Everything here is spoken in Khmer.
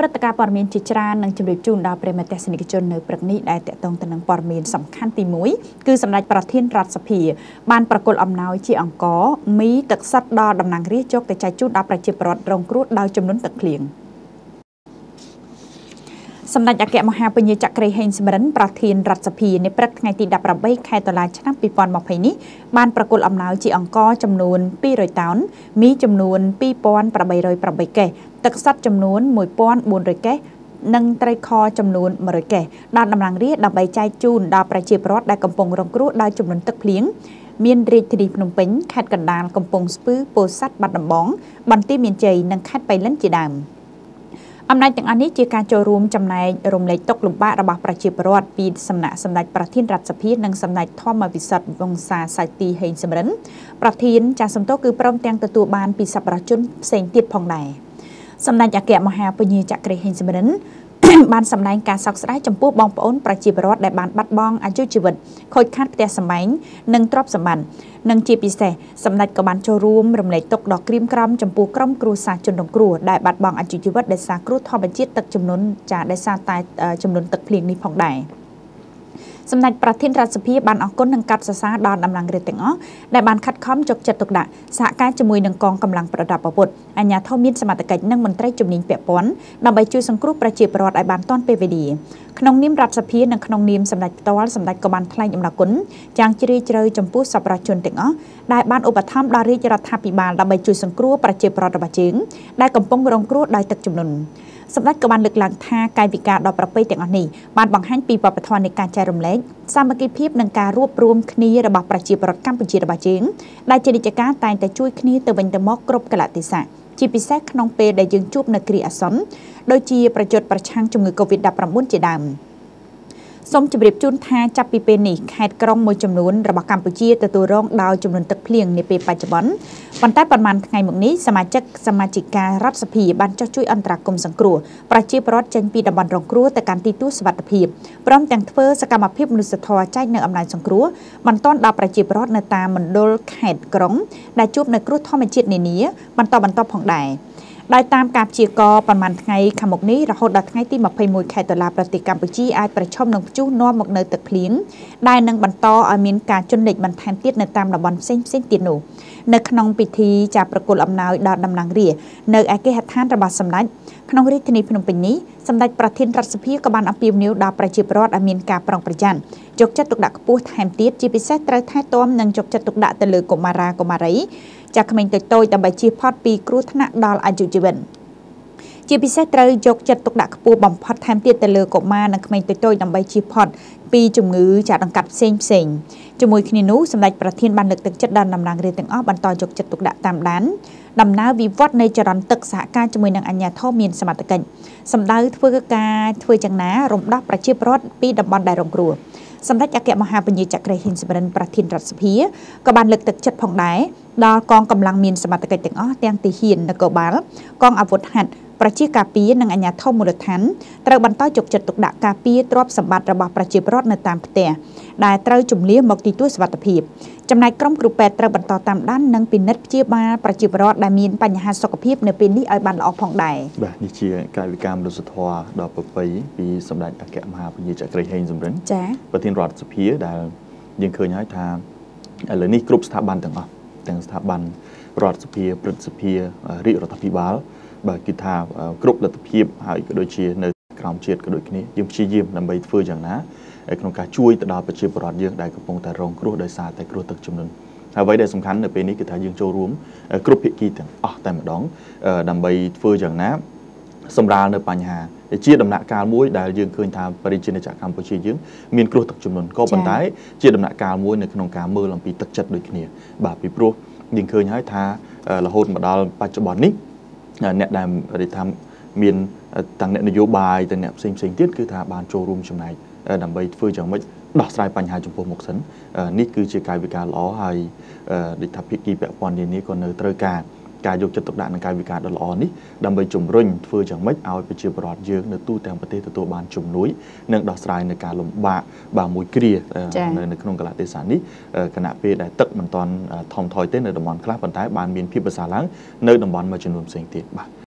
ព្រឹត្តិការណ៍ព័ត៌មានជាច្រើននឹងជម្រាបជូនដល់ប្រិយមិត្តទស្សនិកជននៅព្រឹកនេះដែលតកតងទៅនឹងព័ត៌មានសំខាន់ទី1គឺសម្ដេចប្រធានរដ្ឋសភាបានប្រគល់អំណោយជាអង្គមីទឹកសុទ្ធដល់តំណាងរាស្ត្រយកទៅចែកជូនដល់ប្រជាពលរដ្ឋរងគ្រោះដោយចំនួនទឹកភ្លៀងសម្ដេចអគ្គមហាពញាចក្រីហេងសំរិនប្រធានរដ្ឋសភានៅព្រឹកថ្ងៃទី18ខែតុលាឆ្នាំ2020នេះបានប្រគល់អំណោយជាអង្គចំនួន200តោនមីចំនួន2808កេសទឹកសុទ្ធចំនួន1400កេសនិងត្រីខចំនួន100កេសដល់តំណាងរាស្ត្រដើម្បីចែកជូនដល់ប្រជាពលរដ្ឋដែលកំពុងរងគ្រោះដោយចំនួនទឹកភ្លៀងមានរាជធានីភ្នំពេញខេត្តកណ្ដាលកំពង់ស្ពឺពោធិ៍សាត់បាត់ដំបងបន្ទាយមានជ័យនិងខេត្តបៃលិនជាដើមអំណាចទាំងអស់នេះជាការចូលរួមចំណែករំលែកទុក្ខលំបាករបស់ប្រជាពលរដ្ឋពីសំណាក់សម្ដេចប្រធានរដ្ឋសភានិងសម្ដេចធម្មវិសុទ្ធវង្សាសៃទីហេងសំរិនប្រធានចាស់សំទោសគឺព្រមទាំងទទួលបានពីសប្បុរសជនផ្សេងទៀតផងដែរសម្ដេចអគ្គមហាពញាចក្រីហេងសំរិនបានសម្ដែងការសោកស្ដាយចំពោះបងប្អូនប្រជាពលរដ្ឋដែលបានបាត់បង់អាយុជីវិតខូចខាតផ្ទះសម្បែងនិងទ្រព្យសម្បត្តិនិងជាពិសេសសម្ដេចក៏បានចូលរួមរំលែកទុក្ខដ៏ក្រៀមក្រំចំពោះក្រុមគ្រួសារជនរងគ្រោះដែលបាត់បង់អាយុជីវិតដោយសារគ្រោះធម្មជាតិទឹកជំនន់ដោយសារតែចំនួនទឹកភ្លៀងនេះផងដែរសម្ដេចប្រធានរដ្ឋសភាបានអរគុណនិងកាត់សរសើរដល់តំណាងរាស្ត្រទាំងអស់ដែលបានខិតខំយកចិត្តទុកដាក់សហការជាមួយនឹងកងកម្លាំងប្រដាប់អាវុធអាជ្ញាធរមានសមត្ថកិច្ចនិងមន្ត្រីជំនាញពាក់ព័ន្ធដើម្បីជួយសង្គ្រោះប្រជាពលរដ្ឋឲ្យបានទាន់ពេលវេលាក្នុងនាមរដ្ឋសភានិងក្នុងនាមសម្ដេចផ្ទាល់សម្ដេចក៏បានថ្លែងអំណរគុណយ៉ាងជ្រាលជ្រៅចំពោះសប្បុរសជនទាំងអស់ដែលបានឧបត្ថម្ភដល់រាជរដ្ឋាភិបាលដើម្បីជួយសង្គ្រោះប្រជាពលរដ្ឋរបស់យើងដែលកំពុងរងគ្រោះដោយទឹកជំនន់សម្ដេចក៏បានលើកឡើងថាកាយវិការដ៏ប្រពៃទាំងអស់នេះបានបង្ហាញពីវប្បធម៌នៃការចែករំលែកសាមគ្គីភាពនិងការរួបរวมគ្នារបស់ប្រជាពលរដ្ឋកម្ពុជារបស់យើងដែលជានិច្ចកាលតែងតែជួយគ្នាទៅវិញទៅមកគ្រប់កលៈទេសៈជាពិសេសក្នុងពេលដែលយើងជួបនៅគ្រាអាសន្នដូចជាប្រយុទ្ធប្រឆាំងជំងឺ Covid-19 ជាដើមសូមជម្រាបជូនថាចាប់ពីពេលនេះខេត្តក្រុងមួយចំនួនរបស់កម្ពុជាទទួលរងដោយចំនួនទឹកភ្លៀងនាពេលបច្ចុប្បន្នប៉ុន្តែប្រហែលថ្ងៃមកនេះសមាជិការដ្ឋសភាបានចុះជួយអន្តរាគមន៍សង្គ្រោះប្រជាពលរដ្ឋចេញពីតំបន់រងគ្រោះទៅកាន់ទីទួលសុវត្ថិភាពព្រមទាំងធ្វើសកម្មភាពមនុស្សធម៌ចែកនៅអំណោយសង្គ្រោះបន្តដល់ប្រជាពលរដ្ឋនៅតាមមណ្ឌលខេត្តក្រុងដែលជួបនៅគ្រោះធម្មជាតិនានាបន្តផងដែរដោយតាមការព្យាករណ៍ប្រមាណថ្ងៃខាងមុខនេះរហូតដល់ថ្ងៃទី21ខែតុលាប្រទេសកម្ពុជាអាចប្រឈមនឹងព្យុះនាំមកនៅទឹកភ្លៀងដែលនឹងបន្តឲ្យមានការជន់លិចបន្ថែមទៀតនៅតាមតំបន់ផ្សេងទៀតនោះនៅក្នុងពិធីចាប់ប្រគល់អំណោយដល់តំណាងរាស្ត្រនៅឯគេហដ្ឋានរបស់សម្ដេចក្នុងរាជធានីភ្នំពេញនេះសម្ដេចប្រធានរដ្ឋសភាក៏បានអំពាវនាវដល់ប្រជាពលរដ្ឋឲ្យមានការប្រុងប្រយ័ត្នយកចិត្តទុកដាក់ខ្ពស់ថែមទៀតជាពិសេសត្រូវថែទាំនិងយកចិត្តទុកដាក់ទៅលើកុមារាកុមារីចាក់ក្មេងតូចៗដើម្បីជៀសផុតពីគ្រោះថ្នាក់ដល់អាយុជីវិតជាពិសេសត្រូវយកចិត្តទុកដាក់ខ្ពស់បំផុតថែមទៀតទៅលើកុមារនិងក្មេងតូចៗដើម្បីជៀសផុតពីជំងឺចាក់ដង្កាត់ផ្សេងជាមួយគ្នានោះសម្ដេចប្រធានបានលើកទឹកចិត្តដល់តំណាងរាស្ត្រទាំងអស់បន្តយកចិត្តទុកដាក់តាមដានដំណើរវិវត្តនៃចរន្តទឹកសហការជាមួយនឹងអាជ្ញាធរមានសមត្ថកិច្ចសម្ដៅធ្វើយ៉ាងណារំដោះប្រជាពលរដ្ឋពីតំបន់ដែលរងគ្រោះសម្ដេចអគ្គមហាពញាចក្រីហេងសំរិនប្រធានរដ្ឋសភាក៏បានលើកទឹកចិត្តផងដែរដល់កងកម្លាំងមានសមត្ថកិច្ចទាំងអស់ទាំងទាហាននគរបាលកងអាវុធហត្ថប្រជាការពារនិងអាជ្ញាធរមូលដ្ឋានត្រូវបន្តយកចិត្តទុកដាក់ការពារទ្រព្យសម្បត្តិរបស់ប្រជាពលរដ្ឋនៅតាមផ្ទះដែលត្រូវជម្លៀសមកទីទួលសុវត្ថិភាពចំណែកក្រុមគ្រូពេទ្យត្រូវបន្តតាមដាននិងពិនិត្យព្យាបាលប្រជាពលរដ្ឋដែលមានបញ្ហាសុខភាពនៅពេលនេះឲ្យបានល្អផងដែរបាទនេះជាកាយវិការមនុស្សធម៌ដ៏ប្រពៃពីសម្ដេចអគ្គមហាពញាចក្រីហេងសំរិនចា៎ប្រធានរដ្ឋសភាដែលយើងឃើញហើយថាឥឡូវនេះគ្រប់ស្ថាប័នទាំងអស់ទាំងស្ថាប័នរដ្ឋសភាព្រឹទ្ធសភារាជរដ្ឋាភិបាលបាទគឺថាគ្រប់លទ្ធភាពហើយក៏ដូចជានៅក្រោមជាតិក៏ដូចគ្នាយើងព្យាយាមដើម្បីធ្វើយ៉ាងណាក្នុងការជួយទៅដល់ប្រជាពលរដ្ឋយើងដែលកំពុងតែរងគ្រោះដោយសារតែគ្រោះទឹកជំនន់ហើយអ្វីដែលសំខាន់នៅពេលនេះគឺថាយើងចូលរួមគ្រប់ភាគីទាំងអស់តែម្ដងដើម្បីធ្វើយ៉ាងណាសម្រាលនៅបញ្ហាជាដំណាក់កាលមួយដែលយើងឃើញថាប្រជាជនកម្ពុជាយើងមានគ្រោះទឹកជំនន់ក៏ប៉ុន្តែជាដំណាក់កាលមួយនៅក្នុងការមើលអំពីទឹកចិត្តដូចគ្នាបាទពីព្រោះយើងឃើញហើយថារហូតមកដល់បច្ចុប្បន្ននេះអ្នកដែលនិយាយថាមានទាំងអ្នកនយោបាយទាំងអ្នកផ្សេងទៀតគឺថាបានចូលរួមចំណែកដើម្បីធ្វើយ៉ាងម៉េចដោះស្រាយបញ្ហាចំពោះមុខសិននេះគឺជាកាយវិការល្អហើយដូចថាភាគីពាក់ព័ន្ធនានាក៏នៅត្រូវការយកចិត្តទុកដាក់នឹងកាយវិការដ៏ល្អនេះដើម្បីជំរុញធ្វើយ៉ាងម៉េចឲ្យប្រជាពលរដ្ឋយើងនៅទូទាំងប្រទេសទទួលបានជំនួយនិងដោះស្រាយនៅការលំបាកបាទមួយគ្រានៅក្នុងកលៈទេសៈនេះគណៈពេលដែលទឹកមិនទាន់ថមថយទេនៅតំបន់ខ្លះប៉ុន្តែបានមានភាពប្រសើរឡើងនៅតំបន់មួយចំនួនផ្សេងទៀតបាទ